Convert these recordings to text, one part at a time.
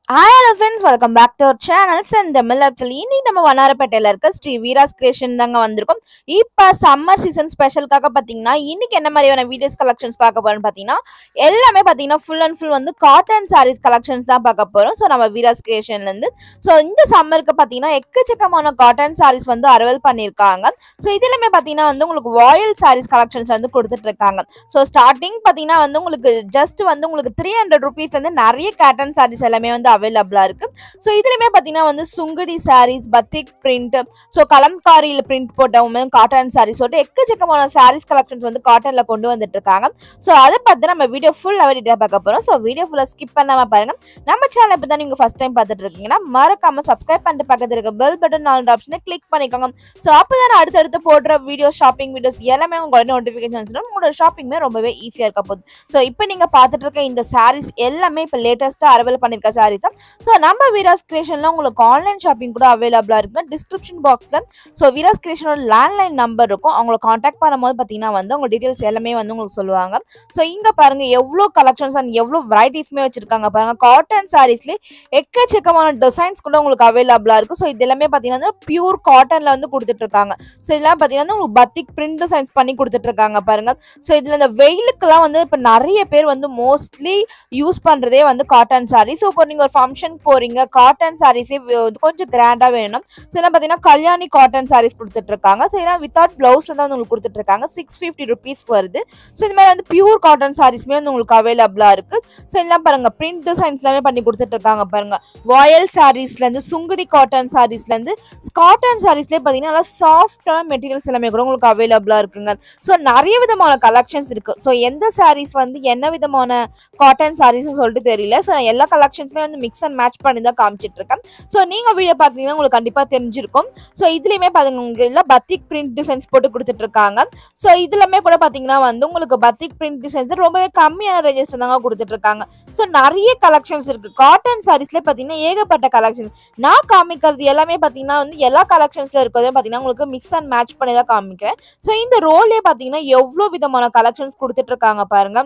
Hi hello friends, welcome back to our channel Senthamizh. Actually இன்னைக்கு நம்ம வண்ணாரப்பேட்டையில இருக்க ஸ்ரீ வீராஸ் கிரியேஷன் தாங்க வந்திருக்கோம். இப்போ சம்மர் சீசன் ஸ்பெஷலுக்காக பார்த்தீங்கன்னா இன்னைக்கு என்ன மாதிரியான வீடியோஸ் கலெக்ஷன்ஸ் பார்க்க போறோம்னு பார்த்தீங்கன்னா எல்லாமே பார்த்தீங்கன்னா ஃபுல் அண்ட் ஃபுல் வந்து காட்டன் சாரீஸ் கலெக்ஷன்ஸ் தான் பார்க்க போறோம். ஸோ நம்ம வீராஸ் கிரியேஷன்லேருந்து இந்த சம்மருக்கு பார்த்தீங்கன்னா எக்கச்சக்கமான காட்டன் சாரீஸ் வந்து அரைவல் பண்ணியிருக்காங்க. ஸோ இதுலையுமே பார்த்தீங்கன்னா உங்களுக்கு ராயல் சாரீஸ் கலெக்ஷன்ஸ் வந்து கொடுத்துட்டு இருக்காங்க. ஸ்டார்டிங் பார்த்தீங்கன்னா உங்களுக்கு ஜஸ்ட் உங்களுக்கு 300 rupees வந்து நிறைய காட்டன் சாரீஸ் எல்லாமே வந்து அவைலபிளா இருக்கு. இதுலயுமே பாத்தீங்கன்னா சுங்குடி சாரீஸ், பத்திக் பிரிண்ட், கலம்காரியில பிரிண்ட் போட்டவங்க காட்டன் சாரீஸ் எக்கச்சக்கமான சாரீஸ் கலெக்ஷன்ஸ் வந்து காட்டன்ல கொண்டு வந்துட்டு இருக்காங்க. அதை பத்தி நம்ம வீடியோ ஃபுல்லா டீடைலா பார்க்க போறோம். வீடியோ ஃபுல்லா ஸ்கிப் பண்ணாம பாருங்க. நம்ம சேனல் இப்பதான் நீங்க ஃபர்ஸ்ட் டைம் பார்த்துட்டு இருக்கீங்கன்னா மறக்காம சப்ஸ்கிரைப் பண்ணிட்டு பக்கத்துல இருக்க பெல் பட்டன் ஆல் ஆப்ஷனை கிளிக் பண்ணிக்கோங்க. அப்பதான் அடுத்தடுத்து போடுற வீடியோ ஷாப்பிங் வீடியோஸ் எல்லாமே உங்களோட நோட்டிபிகேஷன்ஸ் உங்களோட ஷாப்பிங்மே ரொம்பவே ஈஸியா இருக்க போகுது. இப்போ நீங்க பார்த்துட்டு இருக்க இந்த சாரீஸ் எல்லாமே இப்போ லேட்டஸ்டா அரைவல் பண்ணிருக்க சாரீஸ். நம்ம வீராஸ் கிரியேஷன்ல உங்களுக்கு ஆன்லைன் ஷாப்பிங் கூட அவைலபிளா இருக்கு. டிஸ்கிரிப்ஷன் பாக்ஸ்ல வீராஸ் கிரியேஷனோட லேண்ட்லைன் நம்பர் இருக்கும். அவங்களை காண்டாக்ட் பண்ணும்போது பாத்தீங்கன்னா உங்க டீடைல்ஸ் எல்லாமே உங்களுக்கு சொல்லுவாங்க. இங்க பாருங்க எவ்வளவு கலெக்ஷன்ஸ் அண்ட் எவ்வளவு வெரைட்டிஸ்மே வச்சிருக்காங்க பாருங்க. காட்டன் சாரீஸ்ல எக்கச்சக்கமான டிசைன்ஸ் கூட உங்களுக்கு அவைலபிளா இருக்கு. இது எல்லாமே பாத்தீங்கன்னா பியூர் காட்டன்ல வந்து கொடுத்துட்டு இருக்காங்க. இதெல்லாம் பாத்தீங்கன்னா உங்களுக்கு பத்திக் பிரிண்ட் டிசைன்ஸ் பண்ணி கொடுத்துட்டு இருக்காங்க பாருங்க. இதுல இந்த வெயிலுக்குலாம் வந்து இப்ப நிறைய பேர் வந்து மோஸ்ட்லி யூஸ் பண்றதே வந்து காட்டன் சாரீ. இப்போ நீங்க ஒரு ஃபங்க்ஷன் போறீங்க, காட்டன் சாரீஸே கொஞ்சம் கிராண்டா வேணும். இதெல்லாம் பாத்தீங்கன்னா கல்யாணி காட்டன் சாரீஸ் கொடுத்துட்டு இருக்காங்க. இதெல்லாம் வித்வுட் பிளவுஸ்ல தான் உங்களுக்கு கொடுத்துட்டு இருக்காங்க. 650 rupees வருது. இது மாதிரி வந்து பியூர் காட்டன் சாரீஸ்மே வந்து உங்களுக்கு அவைலபிளா இருக்கு. இதெல்லாம் பாருங்க பிரிண்ட் டிசைன்ஸ் எல்லாமே பண்ணி கொடுத்துட்டு இருக்காங்க பாருங்க. ராயல் சாரீஸ்ல இருந்து சுங்குடி காட்டன் சாரீஸ்ல இருந்து காட்டன் சாரீஸ்லேயே பாத்தீங்கன்னா நல்லா சாஃப்டான மெட்டீரியல்ஸ் எல்லாமே கூட உங்களுக்கு அவைலபிளா இருக்குங்க. நிறைய விதமான கலெக்ஷன்ஸ் இருக்கு. எந்த சாரீஸ் வந்து என்ன விதமான காட்டன் சாரீஸ் சொல்லிட்டு தெரியல. எல்லா கலெக்ஷன்ஸ்மே வந்து மிக்ஸ் அண்ட் மேட்ச் பண்ணி தான் காமிச்சிட்டு இருக்கேன். நீங்க வீடியோ பாத்தீங்கன்னா உங்களுக்கு கண்டிப்பா தெரிஞ்சிருக்கும். இதுலயுமே பாத்தீங்கன்னா பத்திக் பிரிண்ட் டிசைன்ஸ் போட்டு கொடுத்துட்டு இருக்காங்க. இதுலமே கூட பாத்தீங்கன்னா வந்து உங்களுக்கு பத்திக் பிரிண்ட் டிசைன்ஸ் ரொம்பவே கம்மியான ரேஞ்சஸ் தாங்க கொடுத்துட்டு இருக்காங்க. நிறைய கலெக்ஷன்ஸ் இருக்கு. காட்டன் சாரீஸ்ல பாத்தீங்கன்னா ஏகப்பட்ட கலெக்ஷன். நான் காமிக்கிறது எல்லாமே பாத்தீங்கன்னா வந்து எல்லா கலெக்ஷன்ஸ்ல இருக்கிறதே பாத்தீங்கன்னா உங்களுக்கு மிக்ஸ் அண்ட் மேட்ச் பண்ணி தான் காமிக்கிறேன். இந்த ரோலே பாத்தீங்கன்னா எவ்வளவு விதமான கலெக்ஷன்ஸ் கொடுத்துட்டு இருக்காங்க பாருங்க.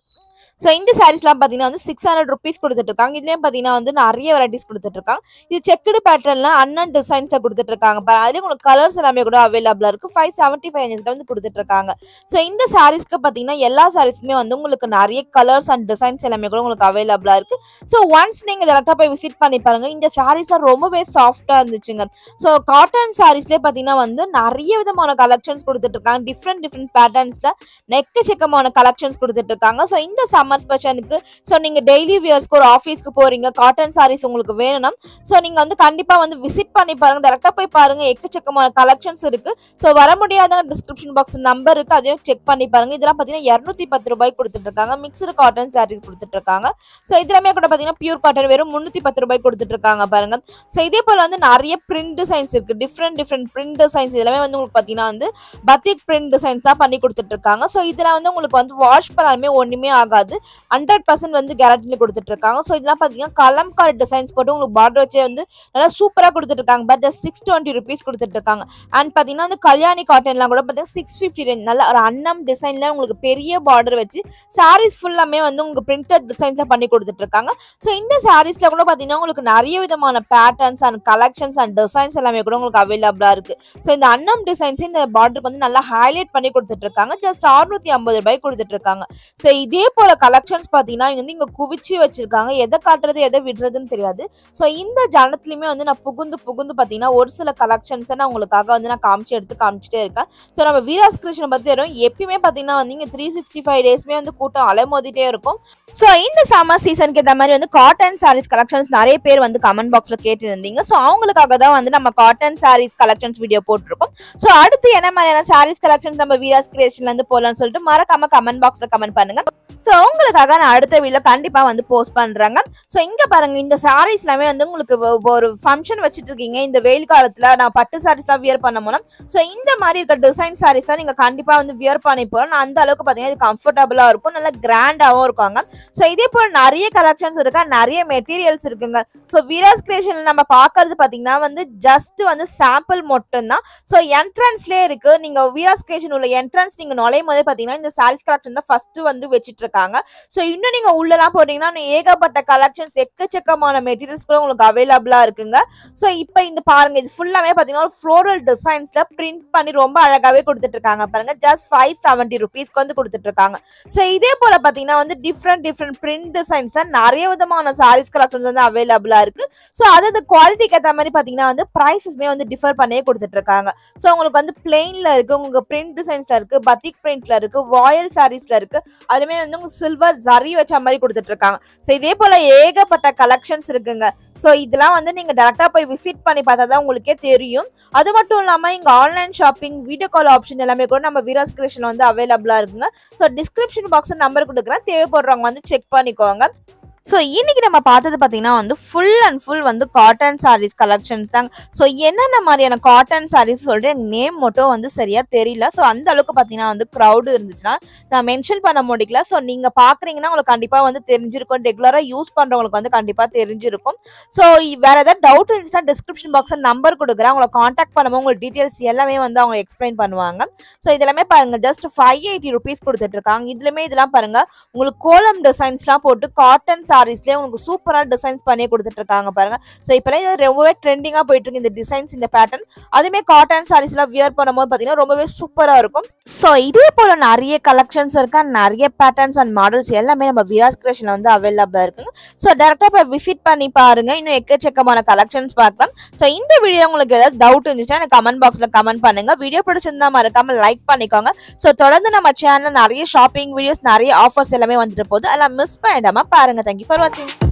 இந்த சாரீஸ்லாம் பாத்தீங்கன்னா வந்து 600 rupees கொடுத்துட்டு இருக்காங்க. இதுலயும் பாத்தீங்கன்னா வந்து நிறைய வெரைட்டிஸ் கொடுத்துட்டு இருக்காங்க. இது செக்குடு பேட்டர்ன்ல அண்ணன் டிசைன்ஸ்ல கொடுத்துட்டு இருக்காங்க. அதுலயும் உங்களுக்கு கலர்ஸ் எல்லாமே கூட அவைலபிளா இருக்கு. 575 வந்து கொடுத்துட்டு இருக்காங்க. இந்த சாரீஸ்க்கு பாத்தீங்கன்னா எல்லா சாரீஸ்க்குமே வந்து உங்களுக்கு நிறைய கலர்ஸ் அண்ட் டிசைன்ஸ் எல்லாமே கூட உங்களுக்கு அவைலபிளா இருக்கு. ஒன்ஸ் நீங்க டேரக்டா போய் விசிட் பண்ணி பாருங்க. இந்த சாரீஸ்லாம் ரொம்பவே சாஃப்டா இருந்துச்சுங்க. காட்டன் சாரீஸ்லயே பாத்தீங்கன்னா வந்து நிறைய விதமான கலெக்ஷன்ஸ் கொடுத்துட்டு இருக்காங்க. டிஃப்ரெண்ட் பேட்டர்ன்ஸ்ல எக்கச்சக்கமான கலெக்ஷன்ஸ் கொடுத்துட்டு இருக்காங்க. இந்த சம்மர் ஸ்பெஷலுக்கு நீங்க டெய்லி வியர்ஸ்க்கு ஒரு ஆபீஸ்க்கு போறீங்க, காட்டன் சாரீஸ் உங்களுக்கு வேணும்னா நீங்க வந்து கண்டிப்பா வந்து விசிட் பண்ணி பாருங்க. டைரக்டா போய் பாருங்க. எக்கச்சக்கமான கலெக்ஷன்ஸ் இருக்கு. வர முடியாத டிஸ்கிரிப்ஷன் பாக்ஸ் நம்பர் இருக்கு, அதையும் செக் பண்ணி பாருங்க. இதெல்லாம் பாத்தீங்கன்னா 210 ரூபாய்க்கு கொடுத்துட்டு இருக்காங்க. மிக்ஸ்டு காட்டன் சாரீஸ் கொடுத்துட்டு இருக்காங்க. இதுலமே கூட பாத்தீங்கன்னா பியூர் காட்டன் வெறும் 310 ரூபாய்க்கு கொடுத்துட்டு இருக்காங்க பாருங்க. இதே போல வந்து நிறைய பிரிண்ட் டிசைன்ஸ் இருக்கு. டிஃப்ரெண்ட் பிரிண்ட் டிசைன்ஸ் எல்லாமே வந்து உங்களுக்கு பாத்தீங்கன்னா வந்து பத்திக் பிரிண்ட் டிசைன்ஸ் தான் பண்ணி கொடுத்துட்டு இருக்காங்க. இதுல வந்து உங்களுக்கு வந்து வாஷ் பண்ணாலுமே ஒண்ணுமே ஆகாது. 100% வந்து கேரண்டில கொடுத்துட்டு இருக்காங்க. இதெல்லாம் பாத்தீங்கன்னா கலம்காரி டிசைன்ஸ் போட்டு உங்களுக்கு பார்டர் வச்சே வந்து நல்லா சூப்பரா கொடுத்துட்டு இருக்காங்க. பட் 620 rupees கொடுத்துட்டு இருக்காங்க. அண்ட் பாத்தீங்கன்னா வந்து கல்யாணி காட்டன்லாம் கூட பாத்தீங்கன்னா 650 ரேஞ்ச் நல்ல ஒரு அன்னம் டிசைன்ல உங்களுக்கு பெரிய பார்டர் வச்சு சாரீஸ் ஃபுல்லாமே வந்து உங்களுக்கு பிரிண்டட் டிசைன்ஸ்ல பண்ணி கொடுத்துட்டு இருக்காங்க. இந்த சாரீஸ்ல கூட பாத்தீங்கன்னா உங்களுக்கு நிறைய விதமான patterns and collections and designs எல்லாமே கூட உங்களுக்கு அவைலபிளா இருக்கு. இந்த அன்னம் டிசைன்ஸ் இந்த பார்டருக்கு வந்து நல்லா ஹைலைட் பண்ணி கொடுத்துட்டு இருக்காங்க. ஜஸ்ட் 650 ரூபாய்க்கு கொடுத்துட்டு இருக்காங்க. இதே போல கலெக்ஷன்ஸ் பாத்தீங்கன்னா இங்க குவிச்சு வச்சிருக்காங்க. எதை காட்டுறது எதை விடுறதுன்னு தெரியாது. இந்த ஜனத்துலயுமே வந்து நான் புகுந்து பாத்தீங்கன்னா ஒரு சில கலெக்ஷன்ஸ் நான் உங்களுக்காக வந்து நான் காமிச்சிட்டே இருக்கேன். நம்ம வீராஸ் கிரியேஷன் பத்தி வரும். எப்பயுமே பாத்தீங்கன்னா வந்து இங்க 365 டேஸ்மே வந்து கூட்டம் அலைமோதிட்டே இருக்கும். இந்த சம்மர் சீசனுக்கு இந்த மாதிரி வந்து காட்டன் சாரீஸ் கலெக்ஷன்ஸ் நிறைய பேர் வந்து கமெண்ட் பாக்ஸ்ல கேட்டு இருந்தீங்க. அவங்களுக்காக தான் வந்து நம்ம காட்டன் சாரீஸ் கலெக்ஷன்ஸ் வீடியோ போட்டிருக்கோம். அடுத்து என்ன மாதிரியான சாரீஸ் கலெக்ஷன்ஸ் நம்ம வீராஸ் கிரியேஷன்ல இருந்து போலாம்னு சொல்லிட்டு மறக்காம கமெண்ட் பாக்ஸ்ல கமெண்ட் பண்ணுங்க. உங்களுக்காக நான் அடுத்த வீடியோ கண்டிப்பா வந்து போஸ்ட் பண்றாங்க. இங்க பாருங்க இந்த சாரீஸ் எல்லாமே வந்து உங்களுக்கு ஒரு ஃபங்க்ஷன் வச்சிட்டு இருக்கீங்க. இந்த வெயில் காலத்துல நான் பட்டு சாரீஸ் எல்லாம் வியர் பண்ண போனோம். இந்த மாதிரி இருக்க டிசைன் சாரீஸ் தான் நீங்க கண்டிப்பா வந்து வியர் பண்ணி போறோம். அந்த அளவுக்கு பாத்தீங்கன்னா இது கம்ஃபர்டபுளா இருக்கும், நல்லா கிராண்டாவும் இருக்காங்க. இதே போல நிறைய கலெக்ஷன்ஸ் இருக்கா, நிறைய மெட்டீரியல்ஸ் இருக்குங்க. வீராஸ் கிரியேஷன்ல நம்ம பாக்குறது பாத்தீங்கன்னா வந்து ஜஸ்ட் வந்து சாம்பிள் மட்டும் தான். என்ட்ரன்ஸ்லயே இருக்கு. நீங்க வீராஸ் கிரியேஷன் உள்ள என்ட்ரன்ஸ் நீங்க நுழையும் போதே பாத்தீங்கன்னா இந்த சாரீஸ் கலெக்ஷன் தான் ஃபர்ஸ்ட் வந்து வச்சிட்டு இருக்காங்க. ஸோ இன்னும் நீங்க உள்ளலாம் போறீங்கன்னா ஏகப்பட்ட கலெக்ஷன்ஸ் எக்கச்சக்கமான மெட்டீரியல்ஸ் கூட உங்களுக்கு அவைலபிளா இருக்குங்க. ஸோ இப்போ இந்த பாருங்க இது ஃபுல்லாவே பாத்தீங்கன்னா ஒரு ஃப்ளோரல் டிசைன்ஸ்ல பிரிண்ட் பண்ணி ரொம்ப அழகாவே கொடுத்துட்டு இருக்காங்க பாருங்க. ஜஸ்ட் 570 rupeesக்கு வந்து கொடுத்துட்டு இருக்காங்க. ஸோ இதே போல பாத்தீங்கன்னா வந்து டிஃப்ரெண்ட் பிரிண்ட் டிசைன்ஸ் நிறைய விதமான சாரீஸ் கலெக்ஷன்ஸ் வந்து அவைலபிளா இருக்கு. ஸோ அது குவாலிட்டிக்கு ஏற்ற மாதிரி பாத்தீங்கன்னா வந்து பிரைசஸ்மே வந்து டிஃபர் பண்ணியே கொடுத்துட்டு இருக்காங்க. ஸோ உங்களுக்கு வந்து பிளெயின்ல இருக்கு, உங்களுக்கு பிரிண்ட் டிசைன்ஸ்ல இருக்கு, பத்திக் பிரிண்ட்ல இருக்கு, வாயல் சாரீஸ்ல இருக்கு, அதுமே வந்து உங்களுக்கு சில்வர் ஜரி வச்ச மாதிரி கொடுத்துட்டு இருக்காங்க. ஸோ இதே போல ஏகப்பட்ட கலெக்ஷன்ஸ் இருக்குங்க. ஸோ இதெல்லாம் வந்து நீங்க டைரக்டா போய் விசிட் பண்ணி பார்த்தா தான் உங்களுக்கே தெரியும். அது மட்டும் இல்லாம இங்க online shopping, video call option எல்லாமே கூட நம்ம வீராஸ் கிரியேஷன் வந்து அவைலபிளா இருக்குங்க. ஸோ டிஸ்கிரிப்ஷன் பாக்ஸ் நம்பர் கொடுக்குறேன், தேவைப்படுறவங்க வந்து செக் பண்ணிக்கோங்க. ஸோ இன்னைக்கு நம்ம பார்த்தது பார்த்தீங்கன்னா வந்து ஃபுல் அண்ட் ஃபுல் வந்து காட்டன் சாரீஸ் கலெக்ஷன்ஸ் தாங்க. ஸோ என்னென்ன மாதிரியான காட்டன் சாரீஸ் சொல்லிட்டு எனக்கு நேம் மட்டும் வந்து சரியா தெரியல. ஸோ அந்த அளவுக்கு பார்த்தீங்கன்னா வந்து க்ரௌடு இருந்துச்சுன்னா நான் மென்ஷன் பண்ண முடியல. ஸோ நீங்கள் பார்க்குறீங்கன்னா உங்களுக்கு கண்டிப்பாக வந்து தெரிஞ்சிருக்கும், ரெகுலராக யூஸ் பண்ணுறவங்களுக்கு வந்து கண்டிப்பாக தெரிஞ்சிருக்கும். ஸோ வேற ஏதாவது டவுட் இருந்துச்சுன்னா டிஸ்கிரிப்ஷன் பாக்ஸில் நம்பர் கொடுக்குறேன், உங்களை காண்டாக்ட் பண்ணும்போது உங்களுக்கு டீட்டெயில்ஸ் எல்லாமே வந்து அவங்க எக்ஸ்பிளைன் பண்ணுவாங்க. ஸோ இதெல்லாமே பாருங்க ஜஸ்ட் 580 rupees கொடுத்துட்டு இருக்காங்க. இதுலமே இதெல்லாம் பாருங்க உங்களுக்கு கோலம் டிசைன்ஸ்லாம் போட்டு காட்டன் சாரீஸ்லயே உங்களுக்கு சூப்பரா டிசைன்ஸ் பண்ணி கொடுத்துட்டு இருக்காங்க பாருங்க. ஸோ இப்பெல்லாம் இது ரொம்பவே ட்ரெண்டிங்கா போயிட்டு இருக்கு இந்த டிசைன்ஸ், இந்த பேட்டர்ன். அதுமே காட்டன் சாரீஸ் எல்லாம் வியர் பண்ணும்போது பாத்தீங்கன்னா ரொம்பவே சூப்பரா இருக்கும். ஸோ இதே போல நிறைய கலெக்ஷன்ஸ் இருக்கா, நிறைய பேட்டர்ன்ஸ் அண்ட் மாடல்ஸ் எல்லாமே நம்ம வீராஸ் கிரியேஷன்ல வந்து அவைலபிளா இருக்குங்க. ஸோ டைரக்டா போய் விசிட் பண்ணி பாருங்க, இன்னும் எக்கச்சக்கமான கலெக்ஷன்ஸ் பார்க்கலாம். ஸோ இந்த வீடியோ உங்களுக்கு ஏதாவது டவுட் இருந்துச்சுன்னா எனக்கு கமெண்ட் பாக்ஸ்ல கமெண்ட் பண்ணுங்க. வீடியோ பிடிச்சிருந்தா மறக்காம லைக் பண்ணிக்கோங்க. ஸோ தொடர்ந்து நம்ம சேனல்ல நிறைய ஷாப்பிங் வீடியோஸ், நிறைய ஆஃபர்ஸ் எல்லாமே வந்துட்டு போகுது, அதெல்லாம் மிஸ் பண்ணிடாம பாருங்க. தேங்க்யூ ஃபார் வாட்சிங்.